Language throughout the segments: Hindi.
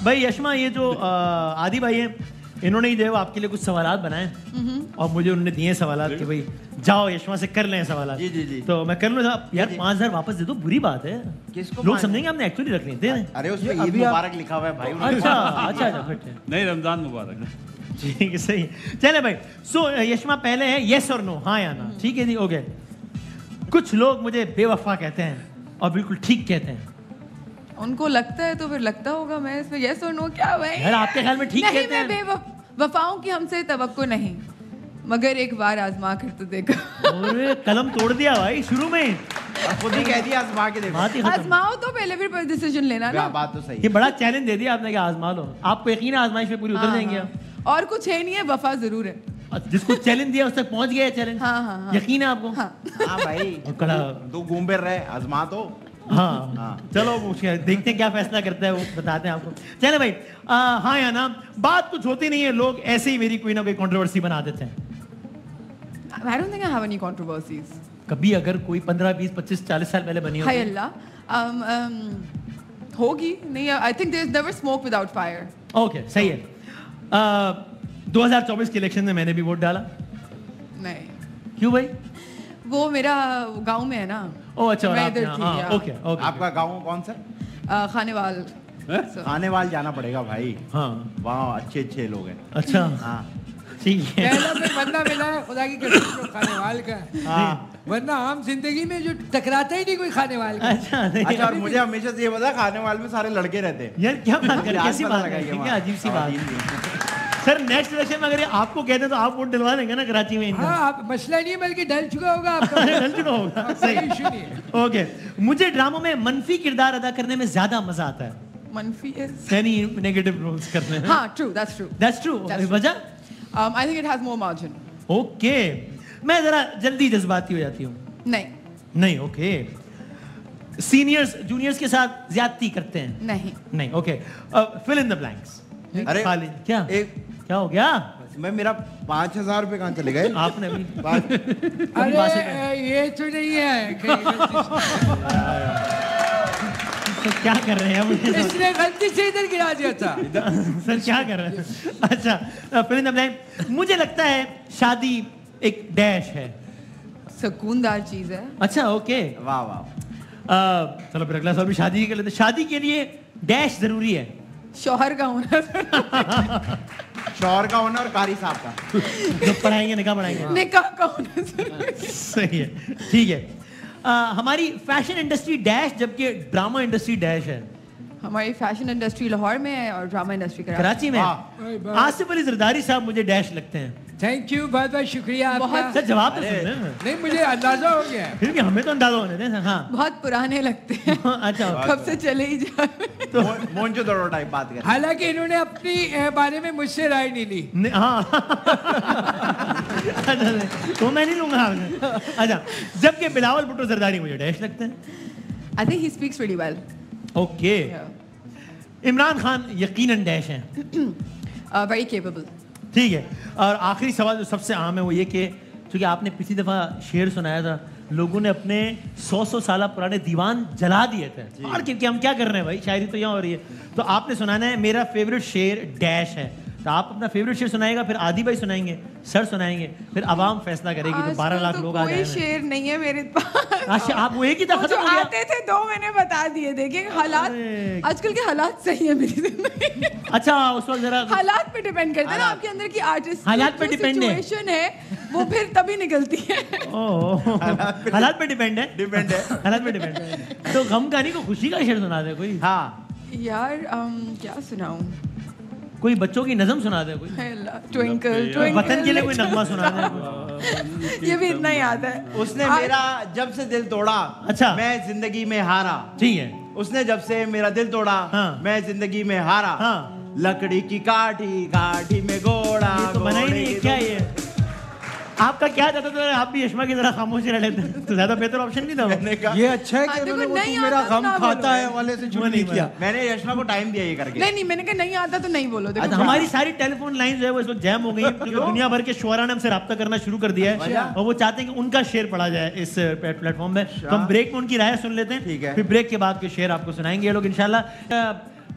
भाई यशमा, ये जो आदि भाई हैं, इन्होंने ही जो है वो आपके लिए कुछ सवालात बनाए और मुझे उन्होंने दिए सवालात कि भाई जाओ यशमा से कर लें सवालात। जी जी जी। तो मैं कर लूँ यार। 5,000 वापस दे दो, बुरी बात है। किसको लोग समझेंगे हमने एक्चुअली रख लिए। अरे उसमें ईद मुबारक लिखा हुआ है भाई। अच्छा अच्छा अच्छा, फिर नहीं, रमजान मुबारक। ठीक है, सही। चले भाई। सो यशमा, पहले है यस और नो, हाँ या ना। ठीक है जी, ओके। कुछ लोग मुझे बेवफा कहते हैं और बिल्कुल ठीक कहते हैं। उनको लगता है तो फिर लगता होगा। मैं इसमें यस और नो क्या भाई? यार आपके ख्याल में ठीक कहते हैं? वफाओं की हमसे तवक्को नहीं, मगर एक बार आजमा कर तो देखो। अरे कलम तोड़ दिया भाई शुरू में। खुद ही कह दिया आजमा के देखो। आजमाओ तो पहले फिर डिसीजन लेना ना। बात तो सही। ये बड़ा चैलेंज दे दिया आपने कि आजमा लो। आपको यकीन है आजमाइश में पूरी उतर जाएंगे आप? और कुछ है नहीं है, वफा जरूर है। जिसको चैलेंज दिया उस तक पहुंच गया चैलेंज। हाँ। यकीन है आपको? हाँ भाई, तू घूम फिर रहे, आजमा तो। हाँ चलो देखते हैं क्या फैसला करता है वो, बताते हैं आपको। चले भाई, हाँ या ना। बात कुछ होती नहीं है, लोग ऐसे ही मेरी कोई ना कोई कंट्रोवर्सी बना देते हैं। I don't think I have any controversies. कभी अगर कोई 15, 20, 25, 40 साल पहले बनी हो? हाय अल्लाह, होगी नहीं। I think there's never smoke without fire. Okay, सही है। 2024 के इलेक्शन में मैंने भी वोट डाला। नहीं। क्यों भाई? वो मेरा गांव में है ना। ओ अच्छा, मैं इधर थी। Okay okay. आपका गाँव कौन सा? खानेवाल। खानेवाल जाना पड़ेगा भाई। हाँ, वहाँ अच्छे लोग हैं। अच्छा हाँ ठीक है। पहला फिर बंदा मिला है खुदा की कसम जो खानेवाल का है। वरना आम जिंदगी में जो टकराता ही नहीं कोई खानेवाल का। अच्छा और मुझे हमेशा से ये पता, खानेवाल में सारे लड़के रहते हैं। यार क्या बात कर, कैसी बात है, क्या अजीब सी बात। सर नेक्स्ट इलेक्शन में अगर आपको कहते हैं तो आप वोट दिलवा देंगे ना कराची में? हाँ, आप मसला नहीं है, बल्कि डल चुका होगा आपका। डल चुका होगा, सही। इशू नहीं है। ओके, मुझे ड्रामों में मनफी किरदार अदा करने में ज्यादा मजा आता है। मनफी यानी नेगेटिव रोल्स करने में। हाँ, true, that's true. That's true. वजह? I think it has more margin. Okay, मैं जरा जल्दी जज्बाती हो जाती हूँ। नहीं, ओके। सीनियर्स जूनियर्स के साथ ज्यादती करते हैं? नहीं, okay. Fill in the blanks. अरे खाली क्या क्या हो गया? मैं मेरा 5,000 रुपए कहाँ चले गए? आपने अभी अरे ये तो नहीं है। तो क्या कर रहे हैं मुझे? इसने गलती से इधर गिरा दिया था। सर क्या कर रहे हैं? अच्छा, फिल इन द ब्लैंक। मुझे लगता है शादी एक डैश है। सुकूनदार चीज है। अच्छा, ओके। वाह वाह। चलो फिर अगला सवाल भी शादी ही कर लेते हैं। शादी के लिए डैश जरूरी है? शौहर का होना। शौहर का होना और कारी साहब का। जो पढ़ाएंगे निकाह पढ़ाएंगे। निकाह का होना सही है, ठीक है। हमारी फैशन इंडस्ट्री डैश जबकि ड्रामा इंडस्ट्री डैश है। हमारी फैशन इंडस्ट्री लाहौर में है और ड्रामा इंडस्ट्री कराची में। आसिफ अली जरदारी साहब मुझे डैश लगते हैं। थैंक यू, बहुत बहुत शुक्रिया आपका। सर जवाब तो सुन लें। नहीं, मुझे अंदाजा हो गया। फिर भी हमें तो अंदाजा होने दें। हाँ, बहुत पुराने लगते हैं। अच्छा, कब से चले ही जा। तो मोंजोदड़ो टाइप बात कर। हालांकि इन्होंने अपनी बारे में मुझसे राय नहीं ली। हाँ। तो मैं नहीं लूंगा आपने। अच्छा, जबकि बिलावल भुट्टो जरदारी मुझे डैश लगते हैं। I think he speaks really well. Okay. Imran Khan यकीनन डैश हैं। Very capable. ठीक है। और आखिरी सवाल जो सबसे आम है वो ये कि चूंकि आपने पिछली दफ़ा शेर सुनाया था, लोगों ने अपने 100 साल पुराने दीवान जला दिए थे। और क्योंकि हम क्या कर रहे हैं भाई, शायरी तो यहाँ हो रही है। तो आपने सुनाना है मेरा फेवरेट शेर डैश है। तो आप अपना फेवरेट शेर सुनाएगा, फिर आदि भाई सुनाएंगे, सर सुनाएंगे, फिर आवाम फैसला करेगी। तो 12 लाख लोग आ जाएंगे। कोई शेर नहीं है मेरे पास। अच्छा, आप वो एक ही था खत्म हो गया? आते थे 2 मैंने बता दिए। देखिए हालात, आजकल के हालात सही है मेरी जिंदगी। अच्छा, उस वक्त जरा हालात पे डिपेंड करता है ना आपके अंदर की आर्टिस्ट हालात पे डिपेंड है। सिचुएशन है वो फिर तभी निकलती है। हालात पे डिपेंड है। हालात पे डिपेंड है। तो गम का नहीं, को खुशी का शेर सुना दे कोई। हाँ यार, क्या सुनाऊं? कोई बच्चों की नज़म सुना दे कोई। ट्विंकल वतन के लिए कोई नगमा सुना दे। ये भी इतना याद है। उसने मेरा जब से दिल तोड़ा, अच्छा, मैं जिंदगी में हारा। ठीक है। उसने जब से मेरा दिल तोड़ा, हाँ, मैं जिंदगी में हारा। हाँ, लकड़ी की काठी काठी में घोड़ा। ये तो बना ही नहीं है। क्या ये आपका क्या चाहता था? आप भी यशमा की तरह खामोशी रह लेते तो ज्यादा बेहतर ऑप्शन नहीं था। मैंने कहा ये अच्छा है कि उन्होंने वो तू मेरा गम खाता है वाले से जुड़ नहीं किया। मैंने यशमा को टाइम दिया ये करके। नहीं, मैंने कहा नहीं आता तो नहीं बोलो। देखो हमारी सारी टेलीफोन लाइन जो है वो इस वक्त जैम हो गई है क्योंकि दुनिया भर के शुअरा ने हमसे रब्ता करना शुरू कर दिया है और वो चाहते हैं कि उनका शेर पढ़ा जाए इस प्लेटफॉर्म में। तो हम ब्रेक में उनकी राय सुन लेते हैं, फिर ब्रेक के बाद के शेर आपको सुनाएंगे ये लोग इंशाल्लाह।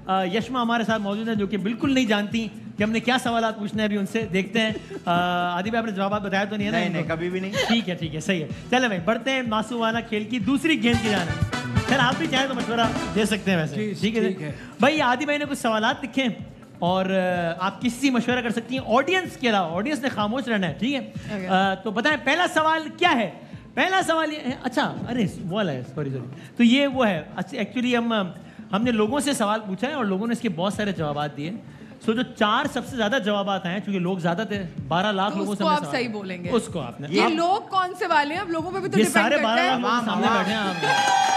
यशमा हमारे साथ मौजूद है जो कि बिल्कुल नहीं जानती कि हमने क्या सवाल पूछने हैं, अभी उनसे देखते हैं। आदि भाई आपने जवाब बताया तो नहीं है ना? नहीं, कभी भी नहीं। ठीक है, सही है। चले भाई बढ़ते हैं मासूमाना खेल की दूसरी गेंद की जाने। सर आप भी चाहें तो मशवरा दे सकते हैं वैसे। ठीक है भाई, आदि भाई ने कुछ सवालात लिखे हैं और आप किसी से मशवरा कर सकती हैं ऑडियंस के अलावा। ऑडियंस ने खामोश रहना है, ठीक है? तो बताएं पहला सवाल क्या है? पहला सवाल ये है, अच्छा अरे वो वाला है, सॉरी तो ये वो है। एक्चुअली हमने लोगों से सवाल पूछा है और लोगों ने इसके बहुत सारे जवाब दिए। सो जो 4 सबसे ज्यादा जवाब आए हैं, क्योंकि लोग ज्यादा थे, 12 लाख लोगों से आप सही बोलेंगे। उसको आपने ये लोग कौन से वाले हैं? अब लोगों पे भी तो ये डिपेंड सारे करता 12 है। लाख लोग सामने बैठे हैं आप।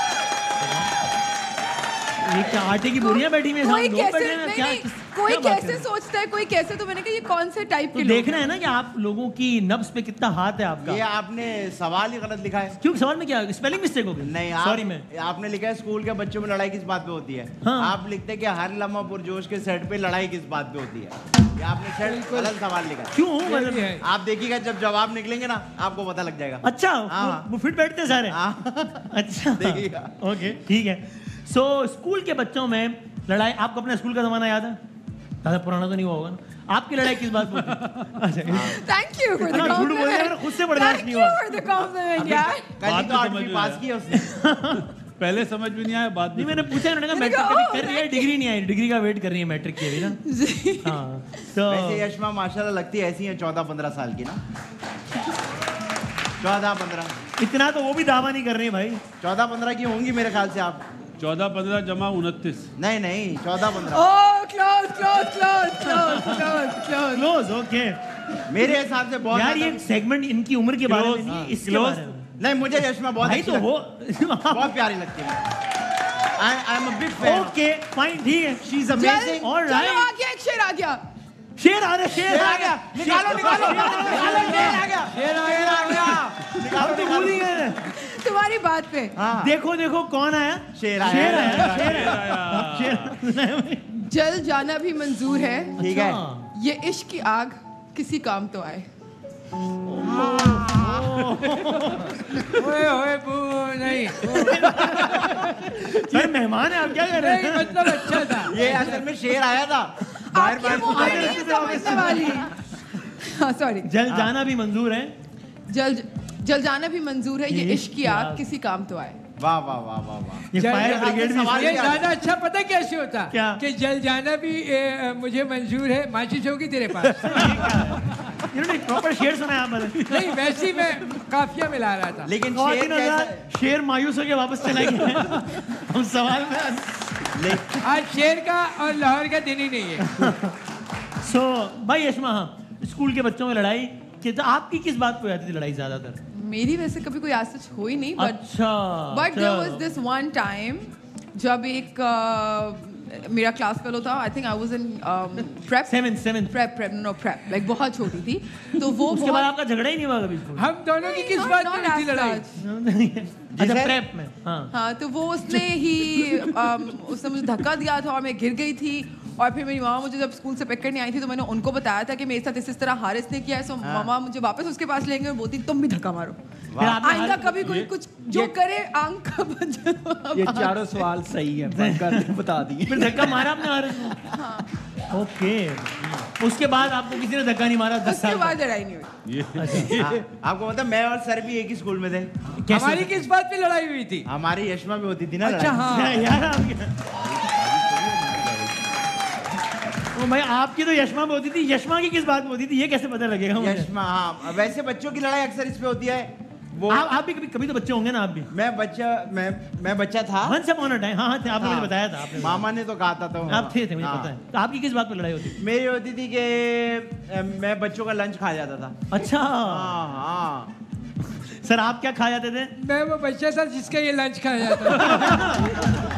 ये क्या आटे की बोरियां बैठी हुई हैं? कोई लोग कैसे बैठे हैं, नहीं, क्या नहीं, किस- कोई क्या बात कैसे है? सोचता है, कोई कैसे, तो मैंने कहा ये कौन से टाइप तो के लोग देखना हैं? है ना कि आप लोगों की नब्ज पे कितना हाथ है आपका। ये आपने सवाल ही गलत लिखा है। क्यों सवाल में क्या स्पेलिंग मिस्टेक हो गई? नहीं, सॉरी मैं आपने लिखा है स्कूल के बच्चों में लड़ाई किस बात पे होती है। हाँ। आप लिखते हैं कि हर लम्हा पुरजोश के सेट पे लड़ाई किस बात पे होती है। ये आपने सेट गलत सवाल लिखा है। क्यों ये भी मतलब? है। आप देखिएगा जब जवाब निकलेंगे ना आपको पता लग जाएगा। अच्छा हाँ। वो फिट बैठते हैं सारे। हाँ। अच्छा देखिएगा। ओके ठीक है। सो स्कूल के बच्चों में लड़ाई, आपको अपने स्कूल का जमाना याद है? ज्यादा पुराना तो नहीं हुआ होगा ना? आपकी लड़ाई किस बात पे होती? अच्छा Thank you for the इतना झूठ बोल रहे हैं, compliment. खुद से बर्दाश्त नहीं हुआ। Thank you for the compliment, यार। कल ही बात तो तो 8वीं समझ पास में की है उसने। पहले समझ में नहीं आया, बाद नहीं में मैंने पूछा, उन्होंने कहा मैंने मैट्रिक कहा, कर रही है, डिग्री नहीं आई, डिग्री का वेट कर रही है मैट्रिक की अभी ना। जी। हाँ तो वैसे यशमा माशाल्लाह लगती है ऐसी है 14-15 साल की ना। 14-15 इतना तो वो भी दावा नहीं कर रही भाई। 14-15 की होंगी मेरे ख्याल से आप। 14-15 जमा 29। नहीं 14-15 Oh, close. Close okay. मेरे हिसाब से बहुत यार ये ज्यादा- सेगमेंट इनकी उम्र के बारे में Close, नहीं, हाँ, इसके close। बारे में। नहीं, मुझे यशमा बहुत भाई अच्छी तो लगती वो है। बहुत प्यारी लगती है। I am a big fan. Okay fine ठीक है। She is chill, amazing. All right. चलो आ गया, एक शेर आ गया। शेर आ रहा है, शेर शेर आ गया। निकालो शेर आ गया। शेर आ गया। हम तो भूल ही गए। तुम्हारी बात पे। हाँ। देखो कौन आया? शेर आया। शेर आया, शेर। जल जाना भी मंजूर है, ठीक है। ये इश्क की आग किसी काम तो आए। ओए बू नहीं सर मेहमान है, आप क्या कर रहे नहीं, हैं? मतलब अच्छा था। ये असल में शेर आया था। आपकी वो आई नहीं है समझने वाली। हाँ सॉरी। जल जाना भी मंजूर है। जल जाना भी मंजूर है, ये इश्क की आग किसी काम तो आए। वाह वाह वाह वाह वाह। ये जल- फायर जल- ब्रिगेड भी सवाल- ये ज्यादा अच्छा पता है कैसे होता? क्या? कि जल जाना भी मुझे मंजूर है, माचिस होगी तेरे पास। इन्होंने प्रॉपर शेर सुना है आप मैंने। नहीं वैसे ही मैं काफिया मिला रहा था। लेकिन और शेर 3000 कैसा? शेर मायूस होकर वापस चला गया। हम सवाल में आज शेर का और लाहौर का दिन ही नहीं है। सो भाई यशमा, हाँ स्कूल के बच्चों में लड़ाई कि तो आपकी किस बात पे हो जाती थी लड़ाई ज्यादातर? मेरी वैसे कभी कोई आज सच हुई नहीं, अच्छा but there was this one time जब एक मेरा क्लास फेलो था। I think I was in prep seven prep like बहुत छोटी थी, तो वो उसके बाद आपका झगड़ा ही नहीं हुआ कभी स्कूल? हम दोनों की किस बात पे हुई थी लड़ाई? अच्छा प्रेप में हाँ। हाँ तो वो उसने मुझे धक्का दिया था और मैं गिर गई थी। और फिर मेरी मामा मुझे जब स्कूल से पिक करने आई थी तो मैंने उनको बताया था कि मेरे साथ इस तरह हारिस ने किया है। सो मामा मुझे वापस उसके पास लेंगे और बोलती तुम भी धक्का मारो, फिर आपने आइंदा कभी कोई कुछ जो करे आंख का ये चारों सवाल सही है, बनकर बता दिए। फिर धक्का मारा आपने हारिस को? ओके उसके बाद आपको किसी ने धक्का नहीं मारा 10 उसके साल बाद लड़ाई नहीं हुई। हाँ, आपको पता मैं और सर भी एक ही स्कूल में थे। कैसे? हमारी किस बात पे लड़ाई हुई थी? हमारी यशमा में होती थी ना अच्छा लड़ाई। हाँ। यार ओ भाई आपकी तो यशमा में होती थी, यशमा की किस बात में होती थी ये कैसे पता लगेगा मुझे? यशमा हाँ, वैसे बच्चों की लड़ाई अक्सर इस पे होती है। वो आप भी कभी तो बच्चे होंगे ना आप भी? मैं बच्चा था। वंस अपॉन अ टाइम हाँ थे, आपने मुझे बताया था। आपने मामा ने तो कहा था तो आप थे मुझे हाँ। पता है। तो आपकी किस बात पे लड़ाई होती थी? मेरी होती थी कि मैं बच्चों का लंच खा जाता था। अच्छा हाँ हाँ। सर आप क्या खा जाते थे? मैं वो बच्चा था जिसका ये लंच खाया जाता था।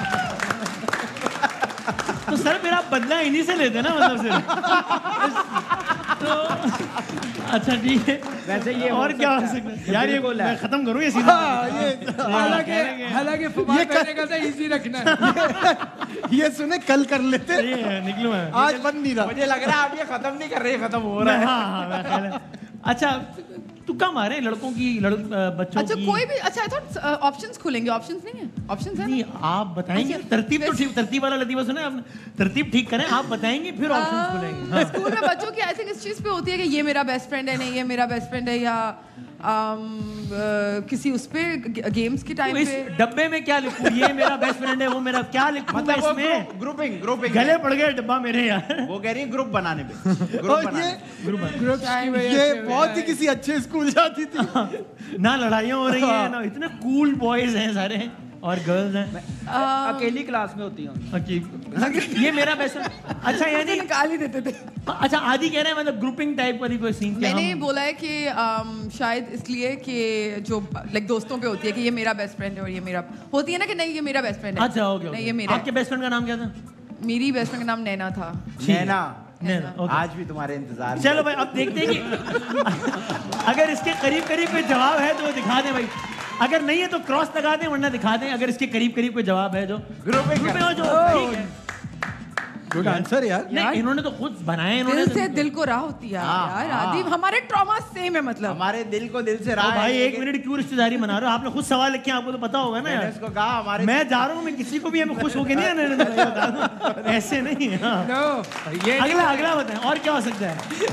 तो सर फिर आप बदला इन्हीं से लेते ना मतलब से तो अच्छा ठीक है। वैसे ये और क्या हो सकता है यार? ये मैं खत्म करूँ ये सीधा? हालांकि फुटबॉल पहनने का था इजी रखना है। ये सुने कल कर लेते, ये निकलूँ मैं। आज बन नहीं रहा। मुझे लग रहा है आप ये खत्म नहीं कर रहे, खत्म हो रहा है। हाँ हाँ मैं ख्याल है। अच्छा तुक्का मारे लड़कों की बच्चों अच्छा की। कोई भी अच्छा आई थॉट ऑप्शंस खुलेंगे, ऑप्शंस नहीं है, ऑप्शंस है नहीं ना? आप बताएंगे अच्छा, तरतीब तो वैसे- ठीक, तरतीब वाला लतीफ़ा सुना है आपने, तरतीब ठीक करें, आप बताएंगे फिर ऑप्शंस खुलेंगे। हाँ। स्कूल में बच्चों की आई थिंक इस चीज पे होती है कि ये मेरा बेस्ट फ्रेंड है, नहीं ये मेरा बेस्ट फ्रेंड है, या किसी उस पे गेम्स के तो टाइम इस पे डब्बे में क्या लिखूं, ये मेरा बेस्ट फ्रेंड है, वो मेरा क्या लिखूं मैं मतलब इसमें? ग्रुपिंग गले पड़ गए डब्बा मेरे यार। वो कह रही है ग्रुप बनाने पे, ग्रुप और बनाने ये पे। ग्रुप्स की वजह ये से बहुत ही किसी अच्छे स्कूल जाती थी। ना लड़ाइयाँ हो रही हैं ना, इतने कूल बॉयज हैं सारे और गर्ल्स हैं। अकेली क्लास में होती हूँ। ये मेरा बेस्ट अच्छा मुझे यानी निकाल ही देते थे। अच्छा आदि कह रहे हैं मतलब ग्रुपिंग टाइप वाली कोई सीन क्या मैंने हम बोला है कि शायद इसलिए कि जो लाइक दोस्तों पे होती है कि ये मेरा बेस्ट फ्रेंड है और ये मेरा होती है ना कि नहीं ये मेरा बेस्ट फ्रेंड है। अच्छा ओके नहीं ये मेरा आपके बेस्ट फ्रेंड का नाम क्या था? मेरी बेस्ट फ्रेंड का नाम नैना था। नैना, नैना, ओके। आज भी तुम्हारे इंतजार में। चलो भाई अब देखते हैं कि अगर इसके करीब करीब कोई जवाब है तो वो दिखा दें भाई, अगर नहीं है तो क्रॉस लगा दें वरना दिखा दें, अगर इसके करीब करीब कोई जवाब है जो ग्रुपिंग हो जो ठीक है। गुड आंसर यार। नहीं इन्होंने तो खुद बनाए इन्होंने दिल तो- से दिल को राह होती है हाँ, यार। हाँ। आदि हमारे ट्रॉमा सेम है मतलब। हमारे दिल को दिल से ओ रहा भाई है, एक लेकिन मिनट क्यों रिश्तेदारी बना रहे हो, आपने खुद सवाल लिखे आपको तो पता होगा ना मैंने यार। उसको कहा हमारे मैं जा रहा हूँ, मैं किसी को भी हमें खुश होके नहीं आने देना, मैं बता दूं। ऐसे नहीं है हाँ। नो ये अगला अगला बताएं और क्या हो सकता है?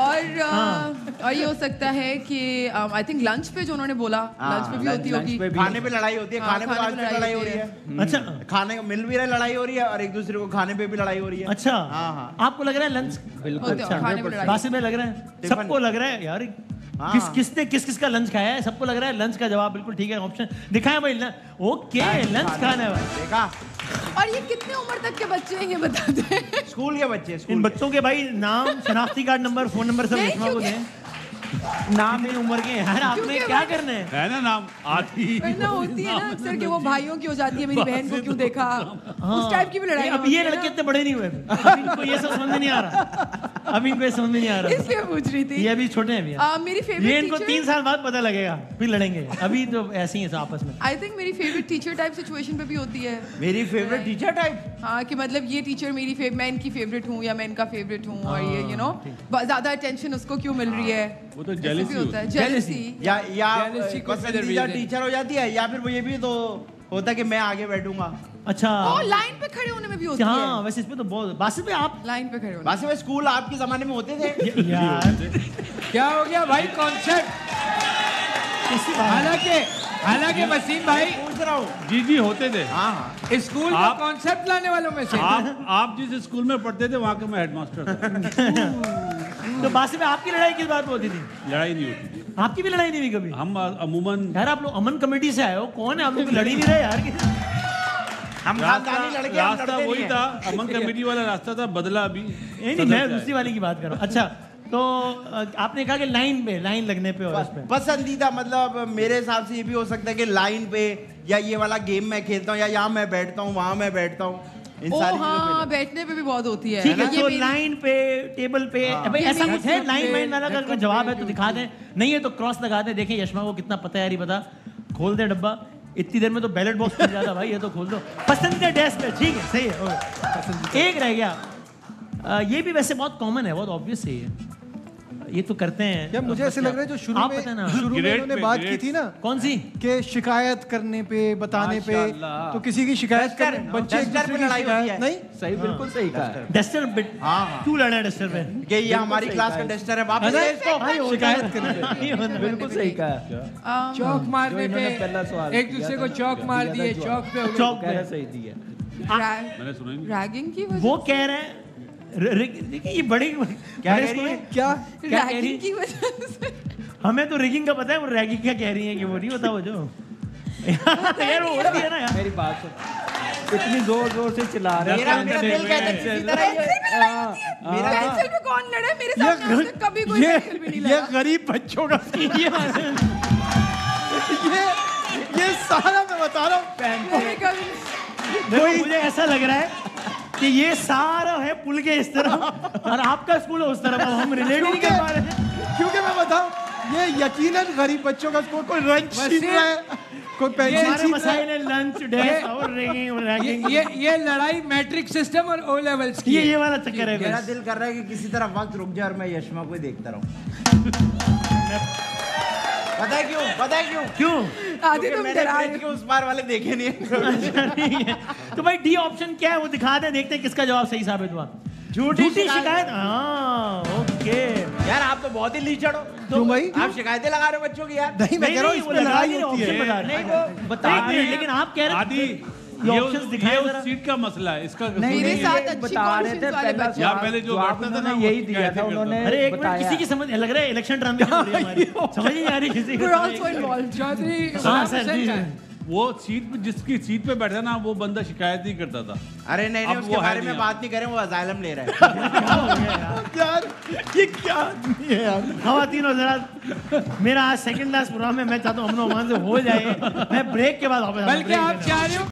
और ये हो सकता है कि आई थिंक लंच पे जो उन्होंने बोला, लंच पे भी होती होगी। खाने पे लड़ाई होती है, हाँ, खाने पे खाने आज पे तक लड़ाई लड़ाई हो होती रही है। है। अच्छा खाने को मिल भी रहा है, लड़ाई हो रही है, और एक दूसरे को खाने पे भी लड़ाई हो रही है। अच्छा हाँ, हाँ। आपको लग रहा है लंच होते हो, खाने पे लड़ाई। बासित में लग रहा है, टिफिन। सबको लग रहा है यार हाँ। किसने किस का लंच खाया है, सबको लग रहा है लंच का जवाब बिल्कुल ठीक है, ऑप्शन दिखाएं भाई ओके लंच खाना है भाई। देखा, और ये कितने उम्र तक के बच्चे हैं ये बता दें। स्कूल के बच्चे, इन स्कूल के। बच्चों के भाई नाम, शनाख्ती कार्ड नंबर, फोन नंबर सब नहीं, लिखवा को क्योंकि- दें, नाम मेरी उम्र के हैं। यार आपने क्योंकि क्या भाई- करना है? है ना नाम आदि। वरना होती है ना अक्सर कि वो भाइयों की हो जाती है, मेरी बहन को क्यों देखा, उस टाइप की भी लड़ाई अब होती ये है लड़के ना। इतने बड़े नहीं हुए अभी इनको ये सब समझ में नहीं आ रहा, अभी इनको ये समझ में नहीं आ रहा। इसलिए पूछ रही थी। ये अभी छोटे हैं भैया, मेरी ये फेवरेट इनको 3 साल बाद पता लगेगा, फिर लड़ेंगे, अभी तो ऐसे ही है आपस में। आई थिंक मेरी फेवरेट टीचर टाइप सिचुएशन पे भी होती है। मेरी फेवरेट टीचर टाइप। हाँ कि मतलब ये टीचर मैं इनकी फेवरेट हूँ या मैं इनका फेवरेट हूँ, और ये यू नो ज्यादा अटेंशन उसको क्यों मिल रही है, वो तो ऐसे jealousy भी होता है, jealousy। या Jealousy को पसंदीदा reason। टीचर हो जाती है, या फिर वो ये भी तो होता है कि मैं आगे बैठूंगा। अच्छा ओ लाइन पे खड़े होने में भी होती हाँ है, वैसे इसमें तो बहुत बासित में आप लाइन पे खड़े होने। वैसे में स्कूल आपके जमाने में होते थे। यार क्या हो गया भाई कॉन्सेप्ट। किसी बात हालांकि वसीम भाई पूछ रहा हूँ। जी होते थे। हाँ हाँ। स्कूल का आप- कॉन्सेप्ट लाने वालों में से। आप जिस स्कूल में पढ़ते थे वहाँ के मैं हेडमास्टर था। तो बासित में आपकी लड़ाई किस बात पे होती थी? लड़ाई नहीं होती थी। आपकी भी लड़ाई नहीं हुई कभी? हम अमूमन यार आप लोग अमन कमेटी से आए हो, कौन है आप लोग, लड़ ही नहीं रहे यार। हम खानदानी लड़के, हम रास्ता लड़ते वही नहीं था, हैं। अमन कमेटी वाला रास्ता था, बदला अभी नहीं मैं दूसरी वाली की बात कर रहा हूँ। अच्छा तो आपने कहा कि लाइन लगने पे और इस पे पसंदीदा मतलब मेरे हिसाब से ये भी हो सकता है कि लाइन पे, या ये वाला गेम मैं खेलता हूँ, या यहाँ मैं बैठता हूँ, वहाँ मैं बैठता हूँ, इन ओ सारी हाँ चीजों पे। बैठने पे भी बहुत होती है। ठीक है, ये तो मेरी- लाइन पे, टेबल पे, भाई ये ऐसा मेरी कुछ है हेड लाइन कप वाइन पे, वाला का हेड अगर कप जवाब पे है तो भी दिखा दें, नहीं है तो क्रॉस लगा दें, देखें यशमा को कितना पता है यार, बता खोल दे डब्बा, इतनी देर में तो बैलेट बॉक्स खुल जाता भाई, ये तो खोल दो। पसंदीदा डेस्क पे, ठीक है सही है, ओके। एक रह गया, ये भी वैसे बहुत कॉमन है, बहुत ऑब्वियस है ये तो करते हैं। क्या मुझे ऐसे लग रहा है जो शुरू आप में बताना। ग्रेड उन्होंने पे, बात की ग्रेड। थी ना कौन सी? कि शिकायत करने पे, बताने पे, माशाल्लाह। तो किसी की शिकायत डस्टर, करने, बच्चे एक डस्टर दूसरे पे की लड़ाई होती शिकायत है। नहीं। सही बिल्कुल सही कहा है। डस्टर बिट, हाँ, हाँ। क्यों लड़ा है डस्टर पे? कि ये हमारी क्लास का डस्टर है, वापस ले इसको। शिकायत करने बिल्कुल सही कहा है। चौक मारने जो इन्होंने पहला पे सवाल एक दूसरे को किया था, चौक मार दिया था दिए, जवाब। चौक पे हो गए। चौक कह रहा पे सही दिया। मैंने सुना ही नहीं। रैगिंग की वजह वो कह रहे हैं देखिए ये बड़ी क्या कह रही है? क्या क्या कह रही रैगिंग की वजह से। हमें तो रिगिंग का पता है, वो रैगिंग क्या कह रही है कि वो नहीं होता वो जो यार वो होती है ना यार। मेरी बात सुन, इतनी जोर जोर से चिल्ला रहे मेरा हैं। मेरा दिल कहता है किसी तरह ये हाँ, पेंसिल पे कौन लड़े मेरे साथ? आज तक कभी कोई पेंसिल भी नहीं ये लड़ा। गरीब बच्चों का ये सारा मैं बता रहा हूँ। मैंने कभी- देखो मुझे ऐसा लग रहा है कि ये सारा है पुल के इस तरफ और आपका स्कूल है उस तरफ, अब हम रिलेट नहीं कर पा रहे हैं। क्योंकि मैं बताऊं, ये यकीनन गरीब बच्चों का स्कूल, कोई लंच छीन रहा है, कोई पेंसिल हमारे छीन रहा मसाइल है। है लंच, डेस्क और रिगिंग और रैगिंग। ये लड़ाई मैट्रिक सिस्टम और ओ लेवल्स की ये है। वाला चक्कर है मेरा बस। दिल कर रहा है कि किसी तरह वक्त रुक जाए और मैं यशमा को ही देखता रहूं। पता है क्यों क्यों? आदि क्योंकि तुम मैंने डरा ब्रिज रहे के उस पार वाले देखे नहीं है। अच्छा, ठीक है। तो भाई डी ऑप्शन क्या है वो दिखा दे, देखते हैं किसका जवाब सही साबित हुआ। झूठी शिकायत। हाँ ओके। यार आप तो बहुत ही लीचड़ हो। क्यों भाई? आप शिकायतें लगा रहे हो बच्चों की यार। नहीं, मैं कह रहा हूँ इस पे लड़ाई होती है। नहीं वो बता रहे हैं, लेकिन आप कह रहे आदि ये ऑप्शंस दिखाए उस जरा। सीट का मसला है इसका। मेरे साथ अच्छी बता रहे थे कॉन्फिडेंस वाले पहला बच्चे। यहाँ पहले जो बैठता था ना आपने वो यही दिया कैसे था करता उन्होंने। अरे एक मिनट, बताया। किसी की समझ लग रहा है इलेक्शन ड्रामे हो रही है हमारी, समझ नहीं आ रही किसी को। We're also involved. चौधरी हाँ सर जी। वो सीट पे जिसकी सीट पे बैठा ना वो बंदा शिकायत नहीं करता था। अरे नहीं अब उसके वो है बारे नहीं में अब। बात नहीं करें, वो अजाइलम ले रहा है। यार ये क्या आदमी है यार। खवातीन और हज़रात, मेरा आज सेकंड क्लास प्रोग्राम है, मैं चाहता हूँ अमन अमान से हो जाए। मैं ब्रेक के बाद वापस आऊंगा। बल्कि आप चाह रहे हो